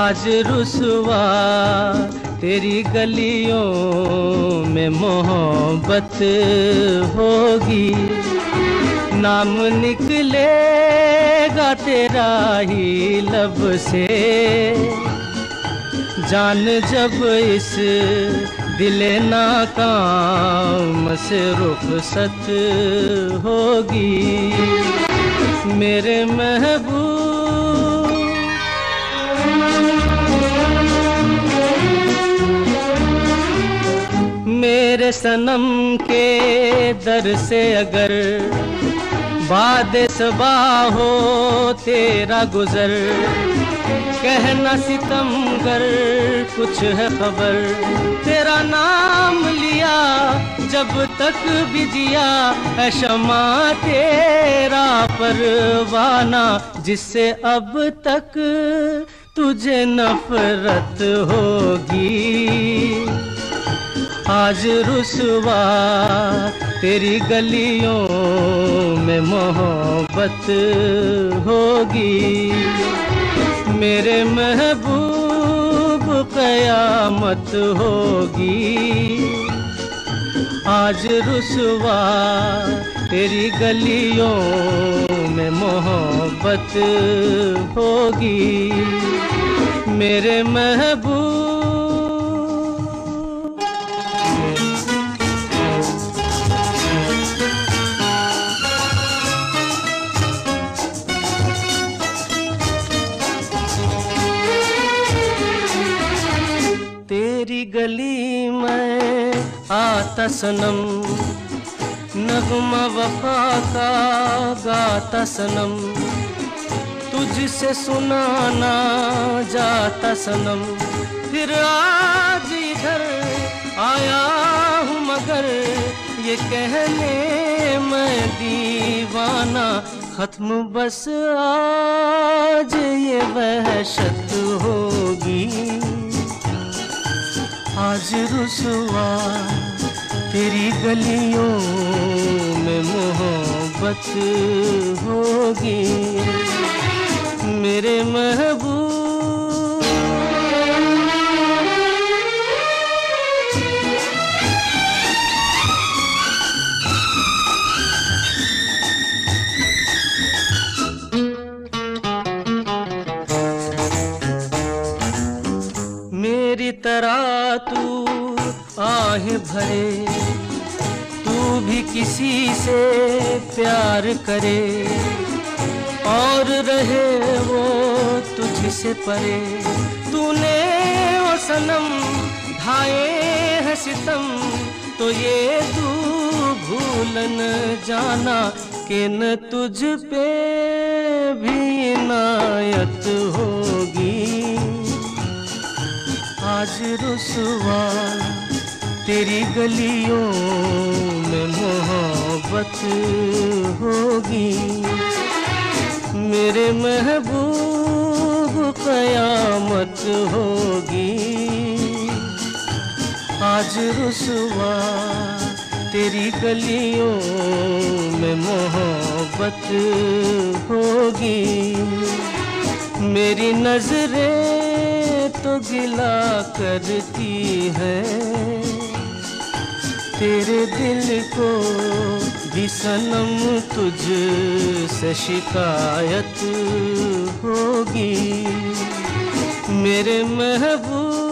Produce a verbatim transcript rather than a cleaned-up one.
आज रुसवा तेरी गलियों में मोहब्बत होगी, नाम निकलेगा तेरा ही लब से। जान जब इस दिले नाकाम से रुखसत होगी, मेरे महबूब मेरे सनम के दर से अगर बादे सबा हो तेरा गुजर, कहना सितमगर कुछ है खबर, तेरा नाम लिया जब तक भी जिया है शमा तेरा परवाना, जिससे अब तक तुझे नफरत होगी। आज रुसवा तेरी गलियों में मोहब्बत होगी, मेरे महबूब कयामत होगी। आज रुसवा तेरी गलियों में मोहब्बत होगी, मेरे महबूब। तेरी गली में आता सनम, नगमा वफा का गाता सनम, तुझसे सुनाना जाता सनम। फिर आज इधर आया हूँ मगर ये कहने मैं दीवाना, खत्म बस आज ये वहशत होगी। आज रुसवा तेरी गलियों में मोहब्बत होगी, मेरे महबूब। मेरी तरह तू आहें भरे, तू भी किसी से प्यार करे, और रहे वो तुझसे परे। तूने वो सनम ढाए है सितम, तो ये तू भूल न जाना कि न तुझ पे भी इनायत होगी। आज रुसवा तेरी गलियों में मोहब्बत होगी, मेरे महबूब कयामत होगी। आज रुसवा तेरी गलियों में मोहब्बत होगी, मेरी नजरें तो गिला करती है, तेरे दिल को भी सनम तुझ से शिकायत होगी, मेरे महबूब।